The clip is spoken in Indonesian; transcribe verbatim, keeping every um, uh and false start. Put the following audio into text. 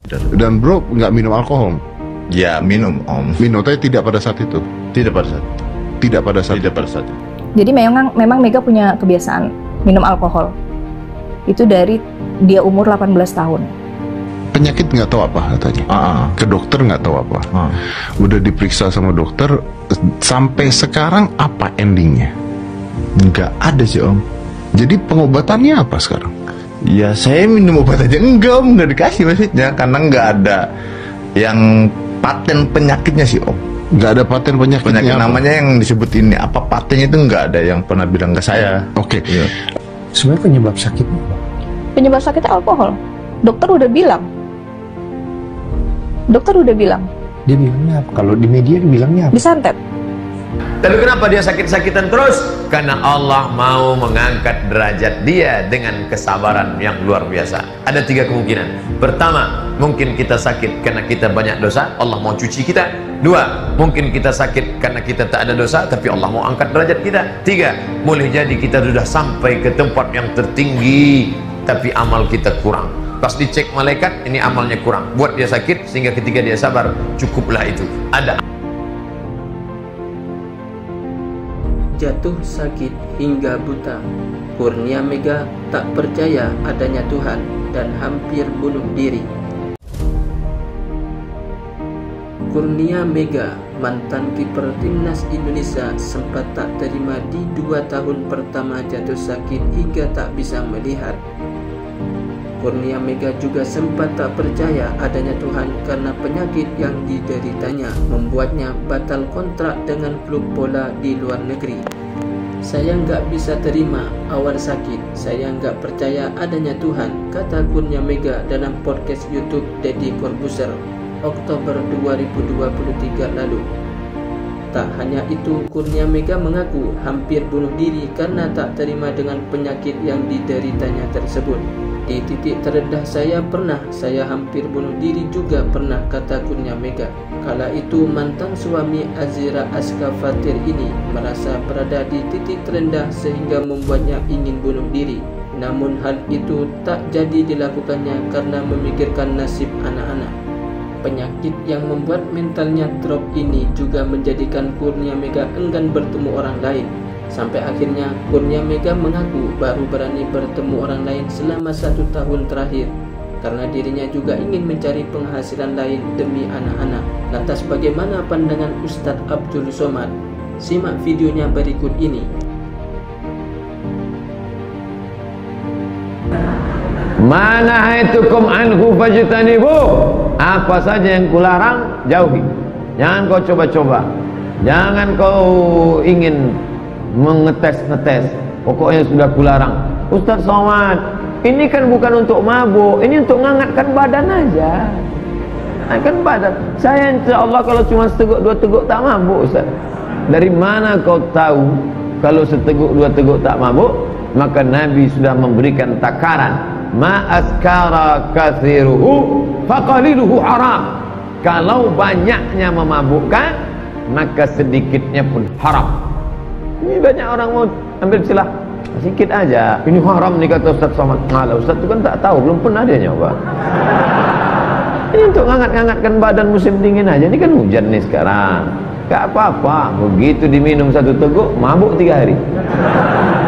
Dan bro nggak minum alkohol? Ya minum om. Minum tapi tidak pada saat itu? Tidak pada saat itu. Tidak pada saat Tidak itu. pada saat itu. Jadi memang memang Mega punya kebiasaan minum alkohol. Itu dari dia umur delapan belas tahun. Penyakit nggak tahu apa katanya. Ah, Ke dokter nggak tahu apa. ah. Udah diperiksa sama dokter. Sampai sekarang apa endingnya? Nggak ada sih om. Jadi pengobatannya apa sekarang? Ya saya minum obat aja enggak om, nggak dikasih maksudnya karena nggak ada yang paten penyakitnya sih om. Nggak ada paten penyakitnya. Penyakit apa? namanya yang disebut ini apa patennya itu nggak ada yang pernah bilang ke saya. Oke. Iya. Sebenarnya penyebab sakitnya apa? Penyebab sakitnya alkohol. Dokter udah bilang. Dokter udah bilang. Dia bilangnya apa? Kalau di media dia bilangnya apa? Disantet. Tapi kenapa dia sakit-sakitan terus? Karena Allah mau mengangkat derajat dia dengan kesabaran yang luar biasa. Ada tiga kemungkinan. Pertama, mungkin kita sakit karena kita banyak dosa, Allah mau cuci kita. Dua, mungkin kita sakit karena kita tak ada dosa, tapi Allah mau angkat derajat kita. Tiga, boleh jadi kita sudah sampai ke tempat yang tertinggi, tapi amal kita kurang. Pas dicek malaikat, ini amalnya kurang. Buat dia sakit, sehingga ketika dia sabar, cukuplah itu. Ada jatuh sakit hingga buta. Kurnia Mega tak percaya adanya Tuhan dan hampir bunuh diri. Kurnia Mega, mantan kiper timnas Indonesia, sempat tak terima di dua tahun pertama jatuh sakit hingga tak bisa melihat. Kurnia Mega juga sempat tak percaya adanya Tuhan karena penyakit yang dideritanya membuatnya batal kontrak dengan klub bola di luar negeri. Saya nggak bisa terima awal sakit, saya nggak percaya adanya Tuhan, kata Kurnia Mega dalam podcast YouTube Deddy Corbuzier Oktober dua ribu dua puluh tiga lalu. Tak hanya itu, Kurnia Mega mengaku hampir bunuh diri karena tak terima dengan penyakit yang dideritanya tersebut. Di titik terendah saya pernah, saya hampir bunuh diri juga pernah, kata Kurnia Mega. Kala itu mantan suami Azira Aska Fatir ini merasa berada di titik terendah sehingga membuatnya ingin bunuh diri. Namun hal itu tak jadi dilakukannya karena memikirkan nasib anak-anak. Penyakit yang membuat mentalnya drop ini juga menjadikan Kurnia Mega enggan bertemu orang lain. Sampai akhirnya Kurnia Mega mengaku baru berani bertemu orang lain selama satu tahun terakhir karena dirinya juga ingin mencari penghasilan lain demi anak-anak. Lantas bagaimana pandangan Ustadz Abdul Somad? Simak videonya berikut ini. Manahaitukum anhu fajtanibu. Apa saja yang kularang, jauhi. Jangan kau coba-coba. Jangan kau ingin mengetes-ngetes. Pokoknya sudah kularang. Ustaz Somad, ini kan bukan untuk mabuk, ini untuk mengangkatkan badan aja. Angkat badan. Saya insya Allah kalau cuma seteguk dua teguk tak mabuk, Ustaz. Dari mana kau tahu kalau seteguk dua teguk tak mabuk? Maka Nabi sudah memberikan takaran. Ma askara kathiruhu faqaliluhu haram. Kalau banyaknya memabukkan, maka sedikitnya pun haram. Ini banyak orang mau ambil silah sedikit aja. Ini haram nih kata Ustaz Somad. Malah Ustaz itu kan tak tahu, belum pernah dia nyoba. Ini untuk ngangkat-ngangkatkan badan musim dingin aja. Ini kan hujan nih sekarang. Gak apa-apa. Begitu diminum satu teguk, mabuk tiga hari.